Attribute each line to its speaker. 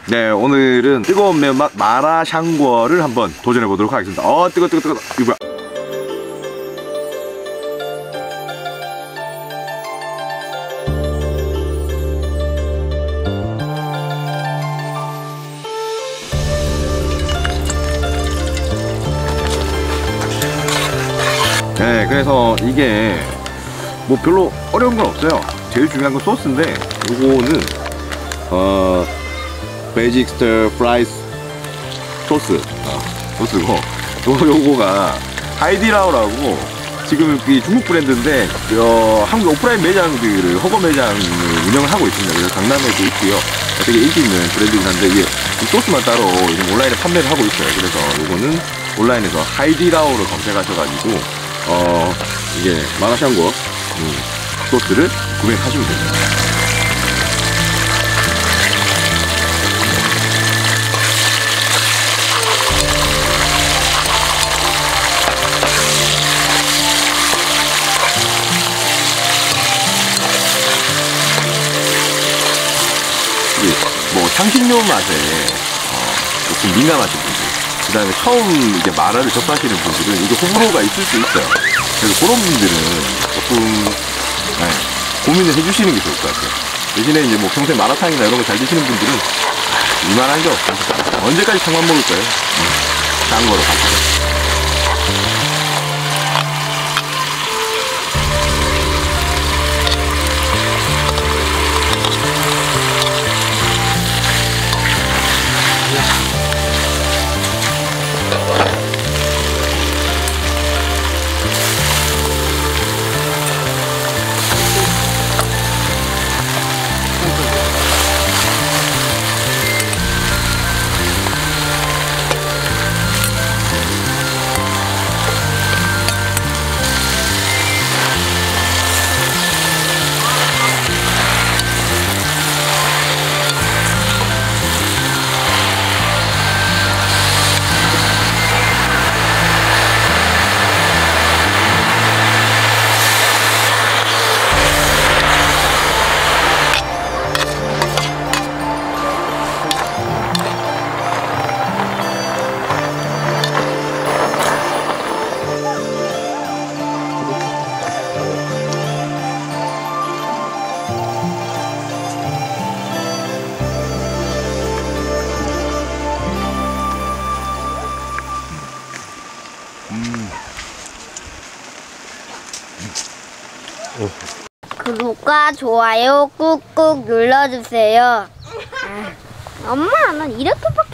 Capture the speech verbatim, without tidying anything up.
Speaker 1: 네, 오늘은 뜨거운 매운맛 마라샹궈를 한번 도전해 보도록 하겠습니다. 어, 뜨거 뜨거 뜨거. 이거 뭐야? 네, 그래서 이게 뭐 별로 어려운 건 없어요. 제일 중요한 건 소스인데, 요거는 어 베이직 스터 프라이스 소스 어, 소스고, 요, 요거가 하이디라오라고 지금 이 중국 브랜드인데 어, 한국 오프라인 매장들을 허거 매장을 운영을 하고 있습니다. 그래서 강남에도 있고요. 되게 인기 있는 브랜드긴 한데 이게 소스만 따로 온라인에 판매를 하고 있어요. 그래서 요거는 온라인에서 하이디라오를 검색하셔가지고 어 이게 마라샹궈 음, 소스를 구매하시면 됩니다. 뭐 향신료 맛에 어, 조금 민감하신 분들, 그 다음에 처음 이제 마라를 접하시는 분들은 이게 호불호가 있을 수 있어요. 그래서 그런 분들은 조금 네, 고민을 해주시는 게 좋을 것 같아요. 대신에 이제 뭐 평소에 마라탕이나 이런 거 잘 드시는 분들은 이만한 게 없어요. 언제까지 탕만 먹을 거예요? 응. 딴 거로 가시죠.
Speaker 2: 구독과 좋아요 꾹꾹 눌러주세요. 아, 엄마, 난 이렇게밖에